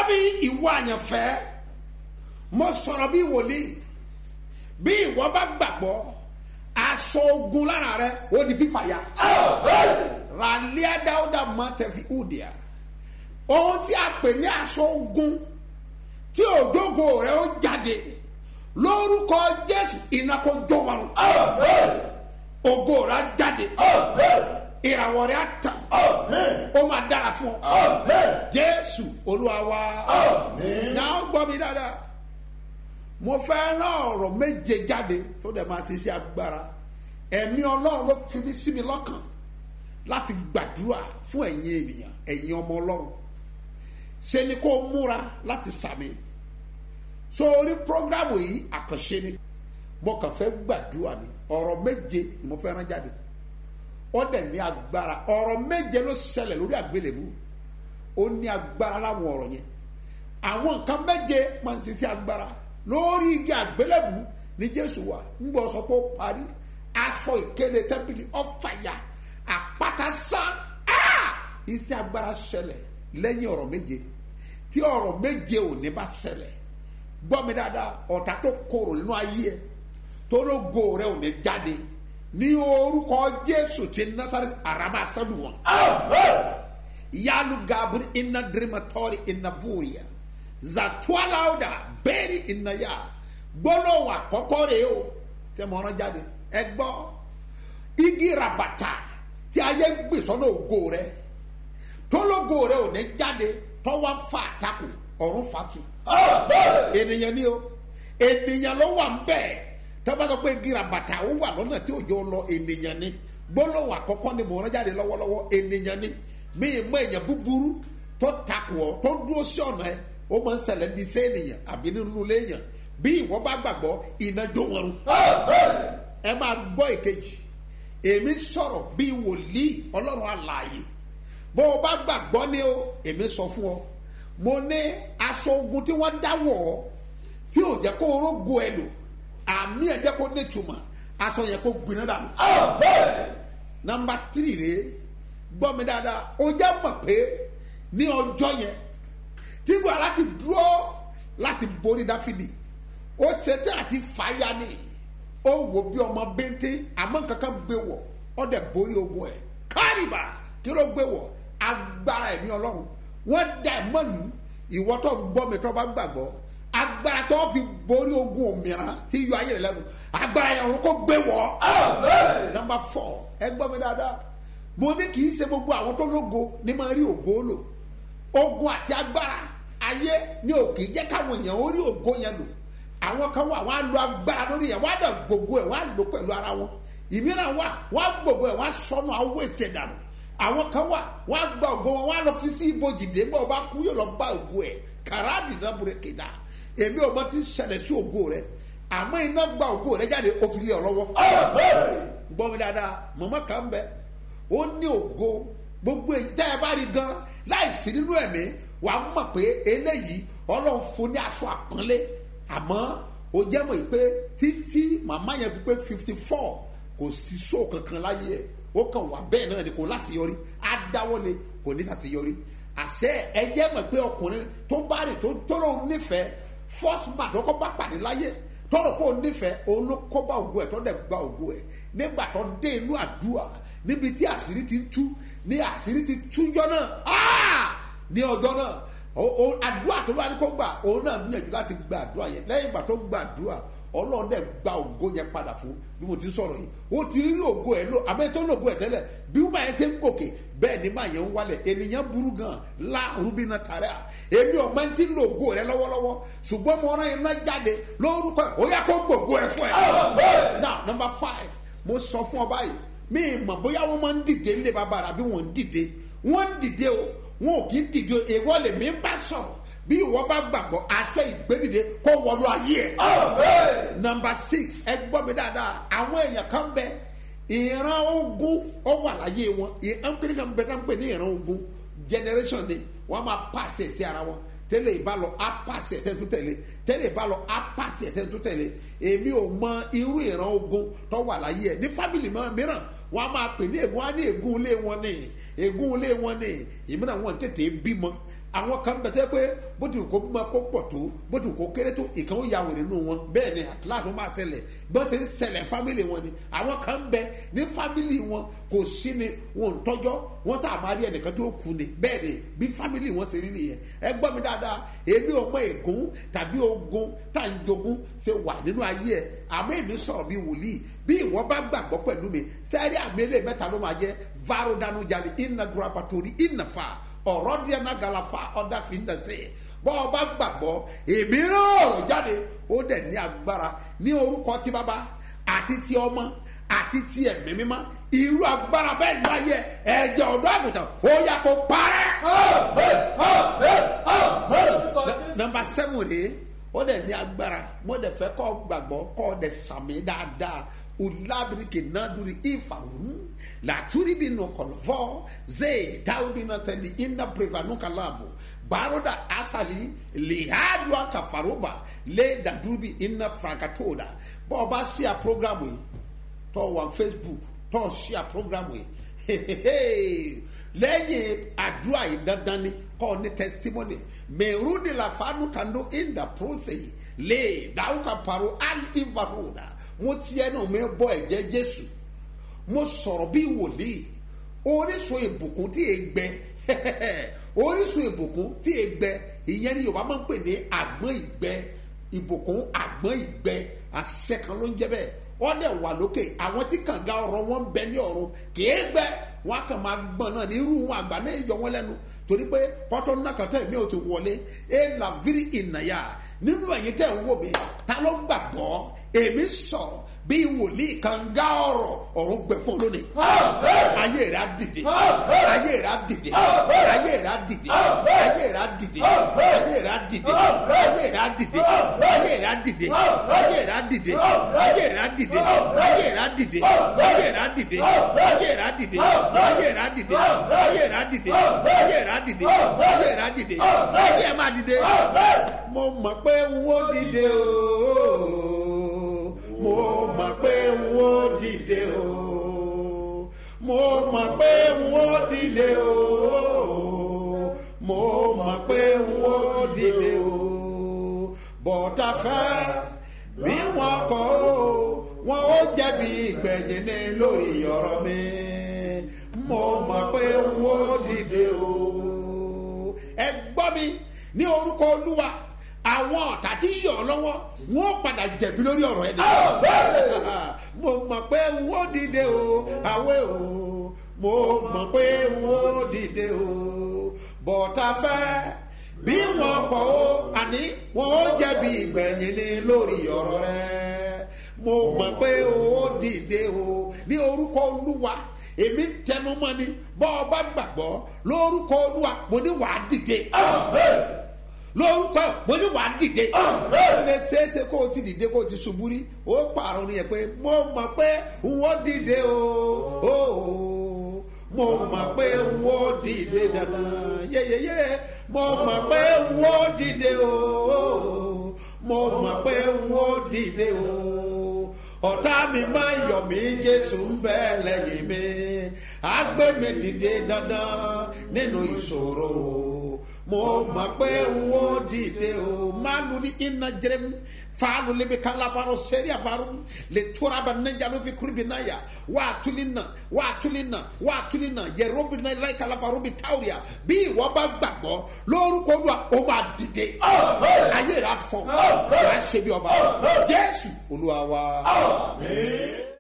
mi ìwọ àyànfẹ́ mo sọ̀rọ̀ bí wòlíì bí ìwọ bá gbàgbọ́ aṣọ ogun lára rẹ ó di fífàyà. ràlíà dáúdà mọ́tẹ́fì ùdíà ohun tí a pè ní aṣọ ogun tí òjògo rẹ ó jáde lórúkọ Jésù iná kó jó wọn. ògo rẹ á jáde. ìràwọ̀ rẹ á tàn. ó máa dára fún ọ. Jésù Olúwa wa. náà gbọ́ mi dáadáa mo fẹ́ rán ọ̀rọ̀ méje jáde tó dẹ̀ máa ti ṣe agbára ẹ̀mí Ọlọ́run ló fi mí sí mi lọ́kàn láti gbàdúrà fún ẹ̀yin ènìyàn ẹ̀yin ọmọ Ọlọ́run ṣe ni kó múra láti sàmì sórí prógrámù yìí àkànṣe ni mo kàn fẹ́ gbàdúrà ni ọ̀rọ̀ méje ni mo fẹ́ rán jáde ó dẹ̀ ní agbára ọ̀rọ̀ méje ló ṣẹlẹ̀ lórí àgbélébù ó ní agbára láwọn ọ̀rọ̀ yẹn àwọn nǹkan méje máa ń ṣiṣẹ́ agbára lórí igi àgbélébù ní Jésù wa ńgbọ́ sọ pé ó parí aṣọ ìkéde tẹ́ḿpìlì ọ̀fàyà àpáta sán iṣẹ́ agbára ṣẹlẹ̀ lẹ́yìn ọ̀rọ̀ méje tí ọ̀rọ̀ méje ò ní bá ṣẹlẹ̀ gbọ́ mi dáadáa ọ̀tá tó korò nínú ayé ẹ tó lógo rẹ ò ní jáde ní orúkọ Jésù ti Násárẹ́tì àràbà sẹ́lù wọn. yalu gabri inna drimatori inna vuria zatualauda bẹ́ẹ̀rì inna ya gbólóhùn àkọ́kọ́ rèé o tẹ́ mọ́ ọ́nà jáde ẹ gbọ́ igi rabata tí ayé gbè sọ́nà ògo rẹ tólógo rẹ ò ní jáde tọ́wọ́ fa àtakò ọ̀run fatu. ènìyàn ni o ènìyàn ló wà ń bẹ́ẹ̀ tọ́ba sọ pé igi rabata ó wà lọ́nà tí òjò lọ ènìyàn ni gbólóhùn àkọ́kọ́ ni mò ń jáde lọ́wọ́lọ́wọ́ ènìyàn ni mí mọ èèyàn búburú tó takò ọ tó dúró sí ọ̀nà ẹ ó máa ń ṣẹlẹ̀ bí sẹ́ẹ̀nìyàn àbí nínú léèyàn bí ìwọ bá gbàgbọ́ iná jó wọn run. ẹ máa gbọ́ èkejì èmi sọ̀rọ̀ bí wòlíì Ọlọ́run alààyè bó o bá gbàgbọ́ ni o èmi sọ fún ọ mo ní aṣọ ogun tí wọ́n dáwọ̀ ọ́ tí ò jẹ́ kó orógo ẹ lò àmì ẹ̀ jẹ́ kó nítumọ̀ aṣọ yẹn kó gbiná dànù. nọ́mbà 3 rèé gbọ́ mi dáadáa ó jẹ́ mọ̀ pé ní ọjọ́ yẹn tí gbọ́ láti dúró láti borí Dáfídì ó ṣetán àti fàáyà ni ó wò bí ọmọ bẹ́ńtẹ́ àmọ́ kankan gbé wọ̀ ó dẹ̀ borí ogun ẹ̀ kárìbà kí ló gbé wọ̀ agbára ẹ̀mí Ọlọ́run wọ́n dá ẹ̀ mọ́lù ìwọ tó gbọ́ mi tó bá gbàgbọ́ agbára tó fi borí ogun òmìnira tí yọ ayé rẹ lẹ́nu agbára yẹn òun kò gbé wọ̀. nọ́mbà 4 ẹ gbọ́ mi dáadáa mo ní kì í ṣe gbogbo àwọn tó lógo ní máa rí ògo lò ogun àti agbára ayé ní òkè jẹ́ káwọn èèyàn ó rí ògo yẹn lò àwọn kan wà wọ́n á lo agbára lórí yẹn wọ́n á dẹ̀ gbogbo ẹ̀ wọ́n á lò pẹ̀lú ara wọn ìmíràn wà wọ́n á gbogbo ẹ̀ wọ́n á sọnù àwọn wéṣẹ̀ dànù àwọn kan wà wọ́n á gba ògo wọn wọ́n á lọ fi sí ibojì dé gbọ́ ọba kú yóò lọ bá ògo ẹ̀ kàràdì náà búrẹ́kì náà èmi ò mọ ti ṣẹlẹ̀ sí ògo rẹ àmọ́ iná gba ògo rẹ jáde ó fi lé ọ lọ́wọ́. gbọ́ mi dáadáa mọ̀mọ́ kan bẹ ó ní ògo gbogbo èyí tẹ́ ẹ bá rí gan láì sí nínú ẹ̀mí wàá mọ̀ pé eléyìí Ọlọ́run fún ní aṣọ àpọ́nlé àmọ́ ó jẹ́ mọ̀ pé títí màmá yẹn fi pé 54 kò sí sóò kankan láyé ẹ̀ ó kàn wá bẹ́ẹ̀ náà ni kò láti yọrí á dáwọ́lé kò ní láti yọrí àṣẹ ẹ jẹ́ mọ̀ pé ọkùnrin tó bá rè tó lóun nífẹ̀ẹ́ first man tó kọ́ bá pàdé láyé tọ́rọ̀ pé òun nífẹ̀ẹ́ òun ló kọ́ bá ògo ẹ̀ tó dẹ̀ gba ògo ẹ̀ nígbà tó dé inú àdúrà níbi tí àṣírí ti ń tú ní àṣírí ti túnjọ́ náà ní ọjọ́ náà àdúrà tó bá ní kó gbà òun náà gbìyànjú láti gba àdúrà yẹn lẹ́yìn ìgbà tó gba àdúrà Ọlọ́run dẹ̀ gba ògo yẹn padà fún bí mo ti sọ̀rọ̀ yìí ó ti rí ògo ẹ̀ lò àmọ́ ètò ògo ẹ̀ tẹ́lẹ̀ bí wọ́n bá yẹn ṣe ń gòkè bẹ́ẹ̀ ni máa yẹn ń wálẹ̀ ènìyàn burú gan la rúbínà tààrà èmi ò máa ń ti lo ògo rẹ lọ́wọ́lọ́wọ́ ṣùgbọ́n mo rán iná jáde lórúkọ ẹ̀ ó yẹ kó gbògo ẹ̀ fún ẹ̀. now number 5 mo sọ fún ọ báyìí mi mọ̀ bóyá wọ́n máa ń dìde nílé bàbá rà bí wọ́n ń dìde o wọn ò kì í dìde o èèwọ̀ lè mí bá sọ̀rọ̀ bí ìwọ bá gbàgbọ́ àṣẹ ìgbédìde kó wọlé ayé ẹ̀. number 6 ẹ gbọ́ mi dáadáa àwọn èèyàn kan bẹ ìran ogun ó wà láyé wọn ìran kiri kan bẹ tán pé ní ìran ogun generation ni wọ́n máa pàṣẹ sí ara wọn tẹ́lẹ̀ ìbá lọ á pàṣẹ ẹsẹ̀ tó tẹ̀lé tẹ́lẹ̀ ìbá lọ á pàṣẹ ẹsẹ̀ tó tẹ̀lé èmi ò mọ irú ìran ogun tó wà láyé ẹ̀ ní fámìlì mìíràn wọ́n á máa pè ní ègún á ní ègún ilé wọn ní ègún ilé wọn ní ìmíràn wọn tètè bímọ àwọn kan bẹ̀ tẹ́ pé bó ti kó máa kó pọ̀ tó bó ti kó kéré tó ìkan ó ya wèrè nù wọn bẹ́ẹ̀ ni àtúláàtú máa ṣẹlẹ̀ bó ti ń ṣẹlẹ̀ fámìlì wọn ni àwọn kan bẹ ní fámìlì wọn kò sí ni wọn ò tọ́jọ́ wọn sáà máa rí ẹnìkan tó kú ni bẹ́ẹ̀ ni bí fámìlì wọn ṣe rí nìyẹn ẹ gbọ́ mi dáadáa èmi ò mọ ègún tàbí ogun tá à ń jogún ṣe wà nínú ayé ẹ àmọ́ èmi sọ̀rọ̀ bí wòlíì bí ìwọ bá gbàgbọ́ pẹ̀lú mi sẹ́ẹ̀rí àmì ilé mẹ́ta ló máa jẹ́ varodanu jali ina grapatori ina fa ọ̀rọ̀ díẹ̀ náà galafa ọ̀dà fi ń dẹ̀sẹ̀ bọ́ ọ bá gbàgbọ́ èmi rọrùn jáde ó dẹ̀ ní agbára ní orúkọ tí bàbá àti ti ọmọ àti ti ẹ̀mí mímọ́ irú agbára bẹ́ẹ̀ ní ayé ẹ̀jẹ̀ ọ̀dọ́ àgùntàn ó yà kó parẹ́. Number 7 rèé ó dẹ̀ ní agbára mo dẹ̀ fẹ́ kọ́ gbàgbọ́ kọ́ dẹ̀ sàmì dáadáa ulabirike naduri ifarun laturi bi no kolvo ze taubi na teli inna prevanu kalabu baroda asali lihadu akafaroba le dadubi inna frankatoda bo ba share program yi to on Facebook to share program yi lẹ́yìn àdúrà yìí dandan ni kọ́ ní testimony mẹ́rùndínlá la fanu kando in the process le dauka paro al invaroda mo tiẹ̀ náà mi bọ́ ẹ̀jẹ̀ Jésù mo sọ̀rọ̀ bí wòlíì orísun ìbùkún tí è gbẹ orísun ìbùkún tí è gbẹ ìyẹn ni Yorùbá máa ń pè ní àgbọn ìgbẹ ìbùkún àgbọn ìgbẹ àṣẹ kan ló ń jẹ́ bẹ́ẹ̀ wọ́n dẹ̀ wà lókè àwọn tí kànga ọ̀rọ̀ wọn ń bẹ ní ọ̀run kìí gbẹ wọn kàn máa gbọ́n náà ní irú wọn àgbà náà yọ wọn lẹ́nu torí pé pọ́tọ́ náà kàtọ́ ẹ̀mí ò ti wọlé ẹ̀ làvírí ìnàyà nínú ẹ̀yin tẹ̀ ń wò mí ta ló ń gbàgbọ́ èmi sọ̀rọ̀ bí wòlíì kànga ọ̀rọ̀ gbẹ fún lónìí ayé rẹ̀ á dìde ayé rẹ̀ á dìde ayé rẹ̀ á dìde ayé rẹ̀ á dìde ayé rẹ̀ á dìde ayé rẹ̀ á dìde ayé rẹ̀ á dìde ayé rẹ̀ á dìde ayé rẹ̀ á dìde ayé rẹ̀ á dìde ayé rẹ̀ á dìde ayé rẹ̀ á dìde ayé rẹ̀ á dìde ayé rẹ̀ á dìde ayé rẹ̀ á dìde ayé rẹ̀ á dìde ayé ẹ̀ máa dìde mo mọ̀ pé wọ́n dìde ooo mo mọ̀ pé wọ́n dìde o mo mọ̀ pé wọ́n dìde o mo mọ̀ pé wọ́n dìde o bọ́tà fẹ́ bí wọ́n kọ́ o wọ́n ó jẹ̀bi ìgbẹ̀yìn ní lórí ọ̀rọ̀ mi mo mọ̀ pé wọ́n dìde o ẹ gbọ́ mi ní orúkọ Olúwa àwọn ọ̀tá tí yọ̀ ọ́ lọ́wọ́ wọ́n padà jẹ̀bi lórí ọ̀rọ̀ ẹ̀ nìyẹn mo mọ̀ pé wọ́n dìde o àwẹ̀ o mo mọ̀ pé wọ́n dìde o bọ̀tà fẹ́ bí wọ́n kọ̀ ó àní wọ́n ó jẹ̀bi ìgbẹ̀yìn ní lórí ọ̀rọ̀ rẹ̀ mo mọ̀ pé wọ́n dìde o ní orúkọ Olúwa èmi tẹnumọ́ ni bọ́ ọ bá gbàgbọ́ lórúkọ Olúwa mo ní wàá dìde lórúkọ mo ní wàá dìde ó lè ṣeéṣe kó o ti dìde kó o ti ṣubú rí ó pààrọ̀ nìyẹn pé mo mọ̀ pé wọ́n dìde o mo mọ̀ pé wọ́n dìde dandan yeyeye mo mọ̀ pé wọ́n dìde o mo mọ̀ pé wọ́n dìde o ọ̀tá mi máa ń yọ̀ mí Jésù ń bẹ lẹ́yìn mi á gbé mi dìde dandan nínú ìṣòro mo mọ̀ pé wọ́n dìde o máa lu ní iná jẹrẹm faalu lebe kalabaro seri avaru le turaba nanjalo fi kurbi naya wa tulina yerobi na lai kalabaro bi tauria bí ìwọ bá gbàgbọ́ lórúkọ Olúwa ó máa dìde ayé rà fọ wàá ṣe bí ọba Jésù Olúwa wa.